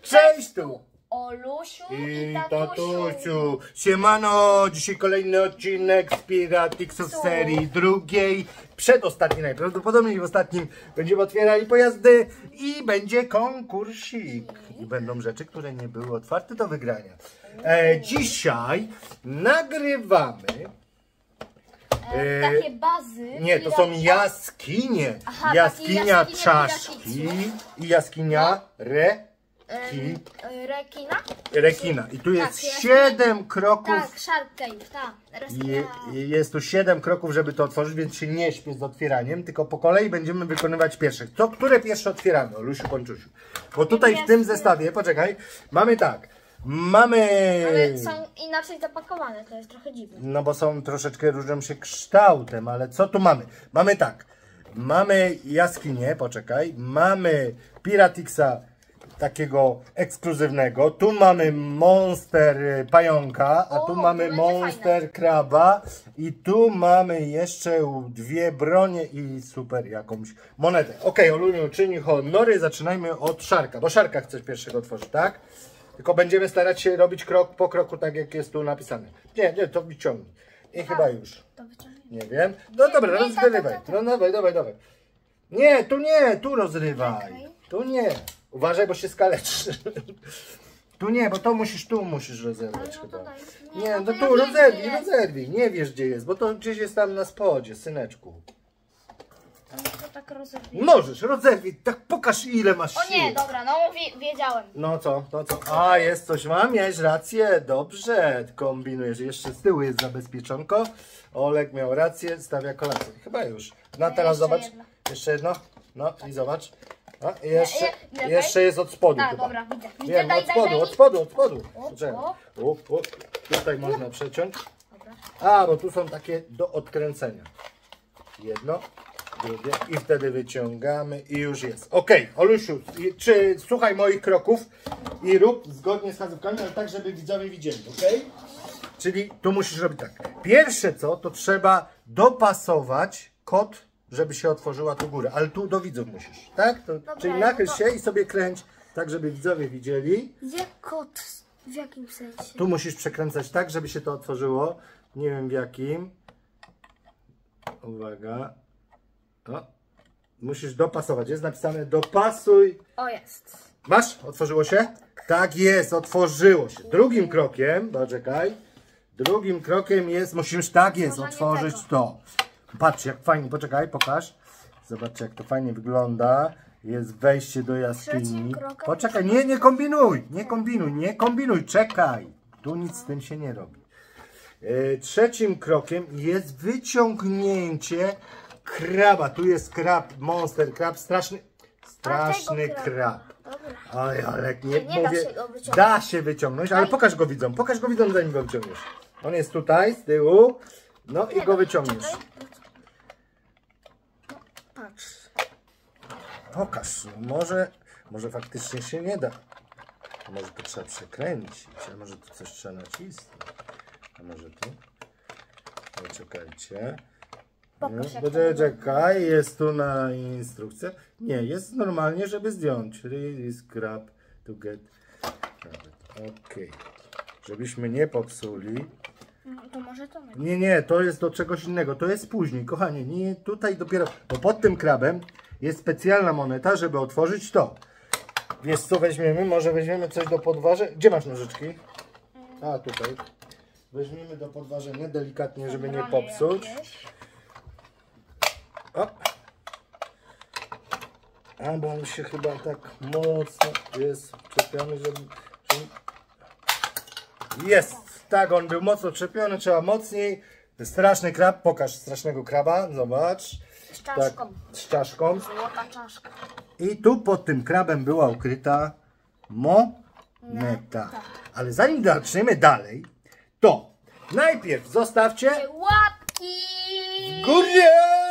Cześć tu! Olusiu I tatusiu. tatusiu. Siemano, dzisiaj kolejny odcinek z Piratixów serii drugiej. Przedostatni najprawdopodobniej, w ostatnim będziemy otwierali pojazdy i będzie konkursik. I będą rzeczy, które nie były otwarte do wygrania. Dzisiaj nagrywamy... Takie bazy. Nie, to są jaskinie. Aha, jaskinia takie czaszki i jaskinia rekina. I tu jest 7 kroków. Tak, Shark Cave, tak. Jest tu 7 kroków, żeby to otworzyć, więc się nie śpię z otwieraniem, tylko po kolei będziemy wykonywać pierwsze. Które pierwsze otwieramy, Olusiu, Ponczusiu? Bo tutaj w tym zestawie, poczekaj, mamy tak. Ale są inaczej zapakowane, to jest trochę dziwne. No bo są troszeczkę różnią się kształtem, ale co tu mamy? Mamy tak. Mamy jaskinię, poczekaj. Mamy Piratixa takiego ekskluzywnego. Tu mamy Monster Pająka, a tu mamy Monster Kraba. I tu mamy jeszcze dwie bronie i super jakąś monetę. Okej, Oluniu, czyni honory. Zaczynajmy od Szarka, bo Szarka chcesz pierwszego otworzyć, tak? Tylko będziemy starać się robić krok po kroku, tak jak jest tu napisane. Nie, to wyciągnij. I chyba już. Nie wiem. No dobra, rozgrywaj. No dawaj. Nie, tu rozrywaj. Tu nie. Uważaj, bo się skaleczysz. Tu nie, bo to tu musisz rozerwać chyba. Nie, no tu rozerwij. Nie wiesz gdzie jest, bo to gdzieś jest tam na spodzie, syneczku. Tak Możesz, rozerwij, tak pokaż ile masz siły. O nie, dobra, no wiedziałem. No co? A, jest coś, miałeś rację, dobrze, kombinujesz. Jeszcze z tyłu jest zabezpieczonko. Olek miał rację, stawia kolację. Chyba już. No teraz zobacz. Jeszcze jedno. No i zobacz. No, i jeszcze jest od spodu chyba. Dobra, widzę. Wiem, od spodu. Tutaj można przeciąć. A, bo tu są takie do odkręcenia. Jedno. Drugie i wtedy wyciągamy i już jest. Okej, Olusiu, słuchaj moich kroków i rób zgodnie z wskazówkami, ale tak, żeby widzowie widzieli, ok? Czyli tu musisz robić tak. Pierwsze co, to trzeba dopasować kod, żeby się otworzyła tu górę, ale tu do widzów musisz, tak? Czyli nachyl się i sobie kręć, tak żeby widzowie widzieli. Jak kod? W jakim sensie? Tu musisz przekręcać tak, żeby się to otworzyło. Nie wiem w jakim. Uwaga. O, musisz dopasować. Jest napisane dopasuj. O, jest. Masz? Otworzyło się? Tak jest, otworzyło się. Drugim krokiem, poczekaj. Drugim krokiem jest, musisz, tak jest, otworzyć to. Patrz jak fajnie, poczekaj, pokaż. Zobaczcie jak to fajnie wygląda. Jest wejście do jaskini. Poczekaj, nie kombinuj, czekaj. Tu nic z tym się nie robi. Trzecim krokiem jest wyciągnięcie kraba. Tu jest krab, monster krab, straszny krab. Oj, ale nie mówię, da się wyciągnąć, ale pokaż go widzom, zanim go wyciągniesz. On jest tutaj, z tyłu, no i go wyciągniesz. Patrz. Pokaż, może faktycznie się nie da. Może to trzeba przekręcić, a może tu coś trzeba nacisnąć. A może tu? Poczekajcie. Czekaj, jest tu na instrukcja. Nie, jest normalnie, żeby zdjąć. Release crab to get. Ok. Żebyśmy nie popsuli. To może to nie, to jest do czegoś innego. To jest później, kochanie. Nie, tutaj dopiero. Bo pod tym krabem jest specjalna moneta, żeby otworzyć to. Wiesz co weźmiemy? Może weźmiemy coś do podważenia. Gdzie masz nożyczki? A, tutaj. Weźmiemy do podważenia delikatnie, żeby nie popsuć. O. A, bo on się chyba tak mocno jest czepiony, żeby... Jest! Tak, on był mocno czepiony, trzeba mocniej. Straszny krab, pokaż strasznego kraba, zobacz. Z czaszką. Tak, z czaszką. Złota czaszka. I tu pod tym krabem była ukryta moneta. Ale zanim zaczniemy dalej, to najpierw zostawcie łapki w górę!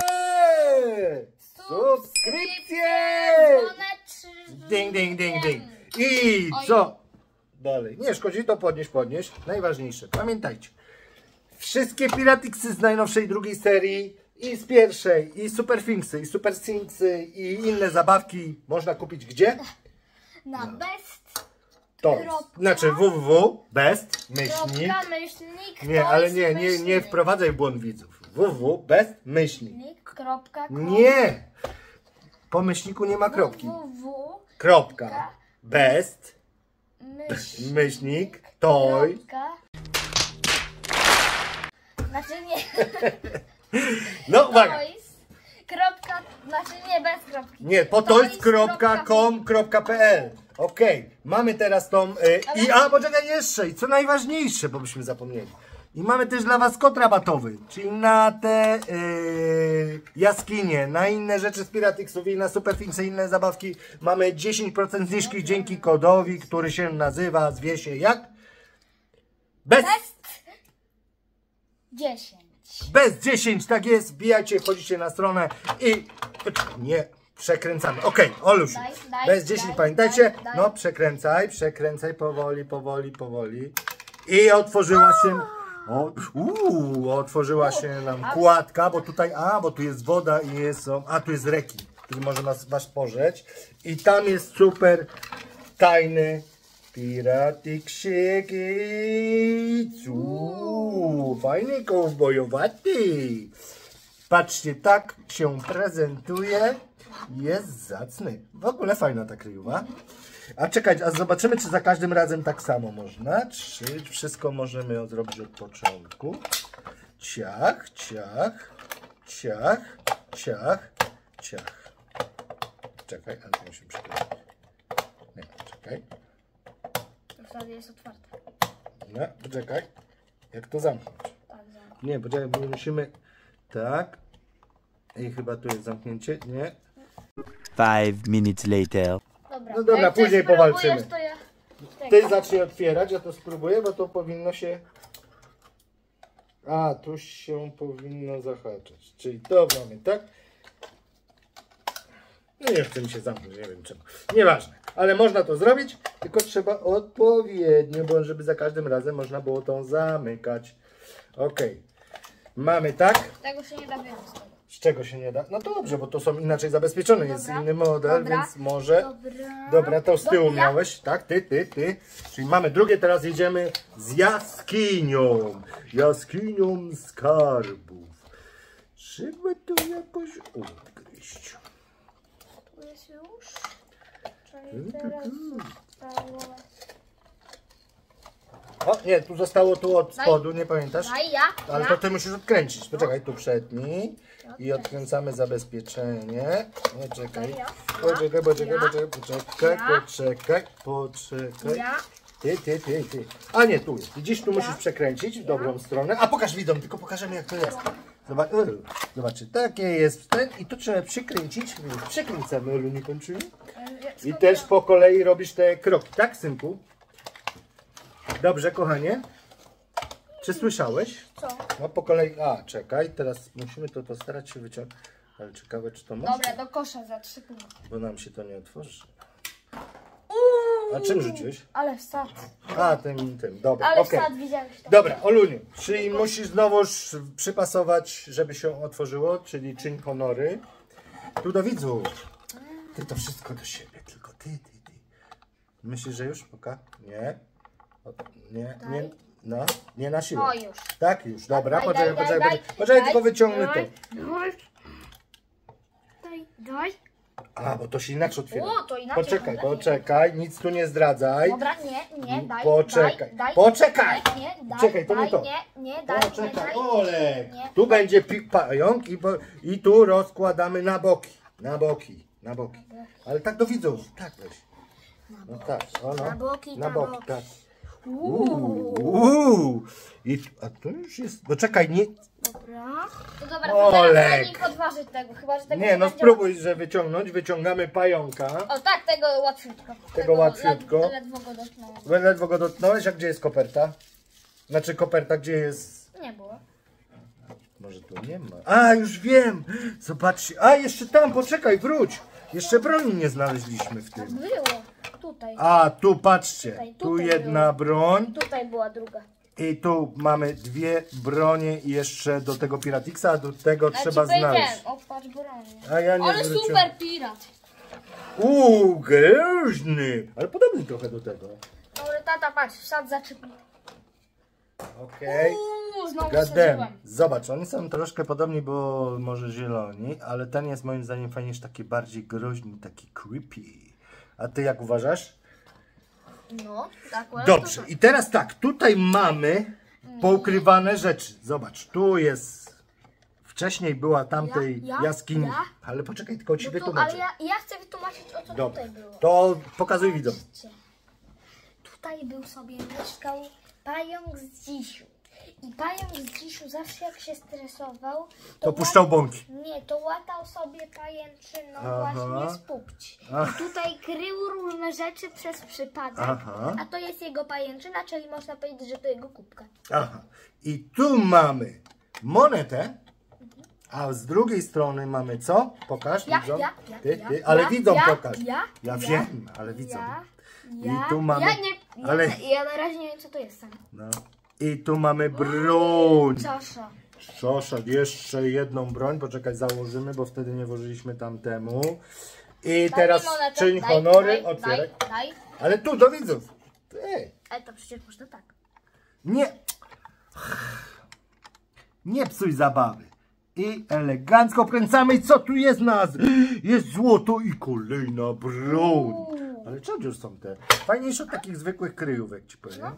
Subskrypcje! Ding. I co? Dalej. Nie szkodzi, to podnieś. Najważniejsze. Pamiętajcie. Wszystkie Piratixy z najnowszej drugiej serii i z pierwszej, i Super Finksy, i Super Sinksy, i inne zabawki można kupić gdzie? Na Best To znaczy www, best, myślnik. Kropka, myślnik, Nie, to ale jest nie myślnik. wprowadzaj w błąd widzów. www, best, myślnik. Kropka, Nie! Po myślniku nie ma kropki. www, Kropka, best, myślnik, toy. kropka. Znaczy nie. No uwaga. Toys, kropka, znaczy nie, bez kropki. Nie, po toys.com.pl. Okej, mamy teraz tą... poczekaj jeszcze, i co najważniejsze, bo byśmy zapomnieli. I mamy też dla was kod rabatowy, czyli na te jaskinie, na inne rzeczy z Piratixów i na Superfinksy i inne zabawki mamy 10% zniżki dzięki kodowi, który się nazywa, zwie się jak? Best 10. Bez 10, tak jest, wbijajcie, wchodzicie na stronę i... Nie, przekręcamy. Okej, Olusiu, Daj, bez 10, pamiętajcie? daj. No, przekręcaj, powoli. I otworzyła się... otworzyła się nam kładka, bo tutaj, bo tu jest woda i tu jest rekin, który może was pożreć. I tam jest super tajny Piratixik. Fajny kowbojowaty. Patrzcie, tak się prezentuje. Jest zacny. W ogóle fajna ta kryjowa. A czekaj, a zobaczymy, czy za każdym razem tak samo można. Czy wszystko możemy zrobić od początku. Ciach. Czekaj, ale to musimy przekręcić. Nie, czekaj. To wtedy jest otwarte. No, poczekaj. Jak to zamknąć? Tak, zamknę. Nie, poczekaj, bo musimy... Tak. I chyba tu jest zamknięcie. Nie. 5 minutes later. Dobra. No dobra, Jak coś później spróbujesz, powalczymy. to ja... Ty zacznij otwierać, ja to spróbuję, bo to powinno się... Tu się powinno zahaczać. Czyli to mamy, tak? No nie chce mi się zamknąć, nie wiem czemu. Nieważne, ale można to zrobić, tylko trzeba odpowiednio, bo żeby za każdym razem można było to zamykać. Ok. Mamy tak. Tego się nie da wyjąć z tego. Z czego się nie da? No to dobrze, bo to są inaczej zabezpieczone, jest inny model, Dobra. więc może... Dobra. Dobra, to z tyłu Dobra. miałeś, tak? Ty. Czyli mamy drugie, teraz jedziemy z jaskinią. Jaskinią skarbów. Trzeba to jakoś odgryźć. Tu jest już. Czyli teraz zostało... O, nie, tu zostało tu od spodu, nie pamiętasz? Daj, ja. Ale to ty musisz odkręcić. Poczekaj, tu przedni. I odkręcamy zabezpieczenie. Nie, czekaj. Poczekaj. Ja. Ty. A nie, tu jest. Widzisz, tu musisz przekręcić w dobrą stronę. A pokaż widzom, tylko pokażemy jak to jest. Zobaczcie, takie jest ten i tu trzeba przykręcić. Przekręcamy, Olu, nie kończymy. I też po kolei robisz te kroki, tak, synku? Dobrze, kochanie. Czy słyszałeś? Co? No po kolei. Czekaj, teraz musimy to starać się wyciągnąć. Ale ciekawe, czy to może? Dobra, do kosza za 3 punkty. Bo nam się to nie otworzy. A czym rzuciłeś? Ale wstad. Tym. Dobra, Ale okej. wstad, widziałeś to. Dobra, Oluniu, czyli musisz znowuż przypasować, żeby się otworzyło, czyli czyń honory. Tu do widzów. Ty to wszystko do siebie, tylko ty. Myślisz, że już? Nie. Nie. No, nie na siłę. O, już. Tak, już, dobra, Daj, poczekaj, tylko wyciągnę to. Daj. Bo to się inaczej otwiera. O, to inaczej. Poczekaj, nic tu nie zdradzaj. Dobra, nie, daj. Poczekaj. Daj. Poczekaj. Nie, daj. Czekaj, to nie to. Nie, daj. Poczekaj, daj. Olek. Nie. Tu będzie pająk i tu rozkładamy na boki. Na boki. Ale tak do widzów. Tak weź. No tak, na boki, tak. A to już jest... Poczekaj, nie... Dobra. No dobra, to teraz Olek. daj mi podważyć tego, chyba że tego Nie, no będzie- spróbuj, że wyciągnąć. Wyciągamy pająka. O tak, tego łatwiutko. Łatwiutko. Ledwo go dotknąłem. Ledwo go dotknąłeś, a gdzie jest koperta? Znaczy koperta, gdzie jest... Nie było. Może tu nie ma. Już wiem! Zobaczcie. Jeszcze tam, poczekaj, wróć. Jeszcze broni nie znaleźliśmy w tym. Było. Tutaj. Tu patrzcie. Tutaj Tu jedna broń. Tutaj była druga. I tu mamy 2 bronie i jeszcze do tego Piratixa, a do tego trzeba znaleźć. O, patrz bronię. A ja nie Ale zwróciłem. super pirat. Groźny! Ale podobny trochę do tego. tata, patrz, sad zaczepny. Okej. Znowu Gadem. wsadziłem. Zobacz, oni są troszkę podobni, bo może zieloni, ale ten jest moim zdaniem fajniejszy, taki bardziej groźny, taki creepy. A ty jak uważasz? No, tak. Dobrze, i teraz tak, tutaj mamy poukrywane rzeczy. Zobacz, tu jest... Wcześniej była tamtej jaskini. Ale poczekaj, tylko ci No wytłumaczę. ale ja chcę wytłumaczyć, o co Dobra, tutaj było. to pokazuj widzom. Patrzcie. Tutaj był sobie mieszkał pająk z Dzisiu. I pająk z Dzisiu zawsze jak się stresował, To puszczał bąki. Nie, to łatał sobie pajęczyną Aha. właśnie z pupci. Ach. I tutaj krył różne rzeczy przez przypadek. Aha. A to jest jego pajęczyna, czyli można powiedzieć, że to jego kubka. Aha. I tu mamy monetę, a z drugiej strony mamy co? Pokaż widzom. Ale widzom pokaż. Ja wiem, ale widzom. I tu mamy... Ja na razie nie wiem, co to jest sam. No. I tu mamy broń. Czasza. Szosza, jeszcze jedną broń. Poczekaj, założymy, bo wtedy nie włożyliśmy tamtemu. I teraz czyń honory. Otwieraj. Daj. Ale tu do widzów. Ej. Ale to przecież można tak. Nie. Nie psuj zabawy. I elegancko kręcamy. I co tu jest nas? Jest złoto i kolejna broń. Ale czemu już są te? Fajniejsze od takich zwykłych kryjówek, ci powiem.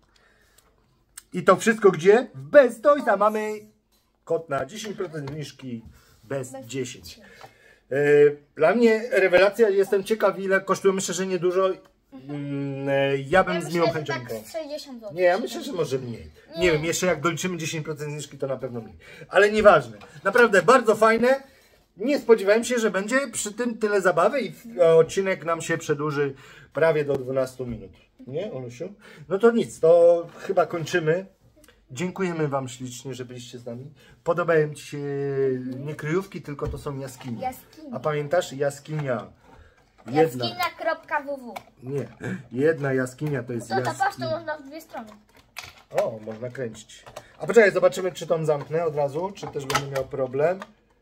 I to wszystko gdzie? W Best Toysa. Mamy kod na 10% zniżki Best 10. Dla mnie rewelacja. Jestem ciekaw, ile kosztuje. Myślę, że niedużo. Ja bym z miłą chęcią tak 60 zł. Nie, ja myślę, że może mniej. Nie wiem, jeszcze jak doliczymy 10% zniżki, to na pewno mniej. Ale nieważne. Naprawdę bardzo fajne. Nie spodziewałem się, że będzie przy tym tyle zabawy i odcinek nam się przedłuży prawie do 12 minut. Nie, Olusiu? No to nic, to chyba kończymy. Dziękujemy Wam ślicznie, że byliście z nami. Podobają Ci się nie kryjówki, tylko to są jaskinie. Jaskinie. A pamiętasz? Jaskinia. Jedna. Jaskinia.ww. Nie, jedna jaskinia to jest No to patrz, to jaskinia. można w dwie strony. O, można kręcić. A poczekaj, zobaczymy, czy tą zamknę od razu, czy też będę miał problem.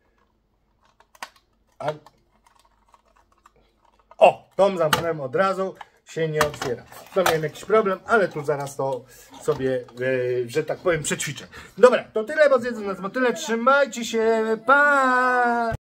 O, tą zamknąłem od razu, się nie otwiera. To miałem jakiś problem, ale tu zaraz to sobie, że tak powiem, przećwiczę. Dobra, to tyle, bo zjedzą nas motyle. Trzymajcie się, pa!